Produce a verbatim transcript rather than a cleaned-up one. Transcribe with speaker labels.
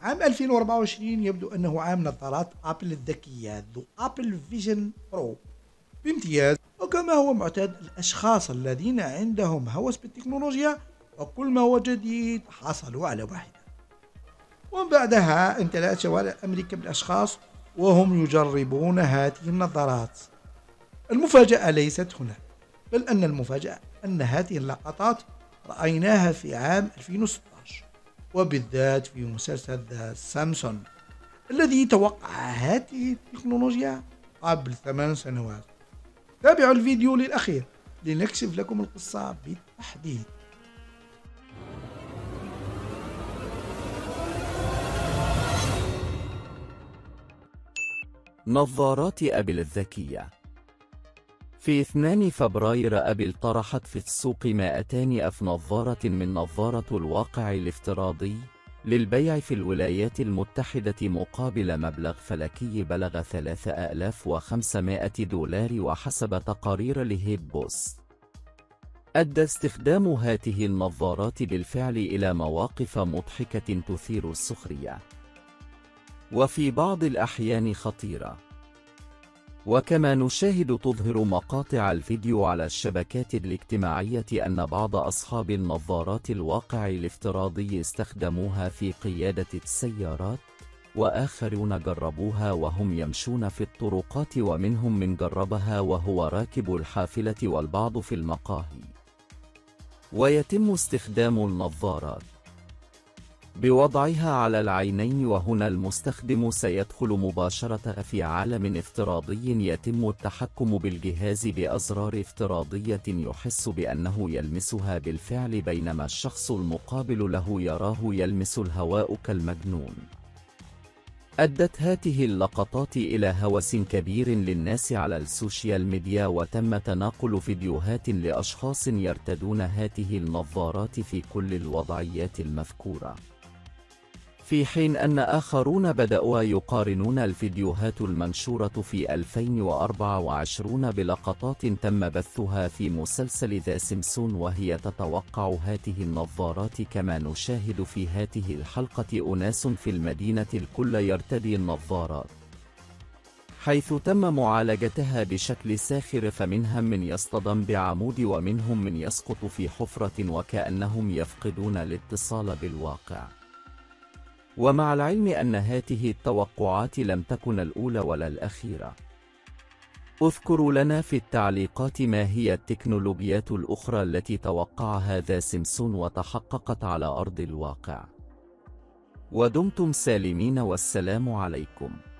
Speaker 1: عام ألفين وأربعة وعشرين يبدو أنه عام نظارات أبل الذكية ذو أبل فيجن برو بامتياز، وكما هو معتاد الأشخاص الذين عندهم هوس بالتكنولوجيا وكل ما هو جديد حصلوا على واحدة. ومن بعدها امتلأت شوارع أمريكا بالأشخاص وهم يجربون هذه النظارات. المفاجأة ليست هنا، بل أن المفاجأة أن هذه اللقطات رأيناها في عام ألفين وستة عشر، وبالذات في مسلسل ذا سامسون الذي توقع هذه التكنولوجيا قبل ثمان سنوات. تابعوا الفيديو للأخير لنكشف لكم القصة بالتحديد.
Speaker 2: نظارات أبل الذكية. في اثنين فبراير أبل طرحت في السوق مائتين ألف نظارة من نظارة الواقع الافتراضي للبيع في الولايات المتحدة مقابل مبلغ فلكي بلغ ثلاثة آلاف وخمسمائة دولار، وحسب تقارير لهيب بوس أدى استخدام هذه النظارات بالفعل إلى مواقف مضحكة تثير السخرية وفي بعض الأحيان خطيرة. وكما نشاهد تظهر مقاطع الفيديو على الشبكات الاجتماعية أن بعض أصحاب النظارات الواقع الافتراضي استخدموها في قيادة السيارات، وآخرون جربوها وهم يمشون في الطرقات، ومنهم من جربها وهو راكب الحافلة والبعض في المقاهي. ويتم استخدام النظارات بوضعها على العينين، وهنا المستخدم سيدخل مباشرة في عالم افتراضي يتم التحكم بالجهاز بأزرار افتراضية يحس بأنه يلمسها بالفعل، بينما الشخص المقابل له يراه يلمس الهواء كالمجنون. أدت هذه اللقطات إلى هوس كبير للناس على السوشيال ميديا، وتم تناقل فيديوهات لأشخاص يرتدون هذه النظارات في كل الوضعيات المذكورة، في حين أن آخرون بدأوا يقارنون الفيديوهات المنشورة في ألفين وأربعة وعشرين بلقطات تم بثها في مسلسل ذا سيمبسون وهي تتوقع هذه النظارات. كما نشاهد في هذه الحلقة أناس في المدينة الكل يرتدي النظارات، حيث تم معالجتها بشكل ساخر، فمنهم من يصطدم بعمود ومنهم من يسقط في حفرة وكأنهم يفقدون الاتصال بالواقع. ومع العلم أن هذه التوقعات لم تكن الأولى ولا الأخيرة، اذكروا لنا في التعليقات ما هي التكنولوجيات الأخرى التي توقعها ذا سيمبسون وتحققت على أرض الواقع. ودمتم سالمين، والسلام عليكم.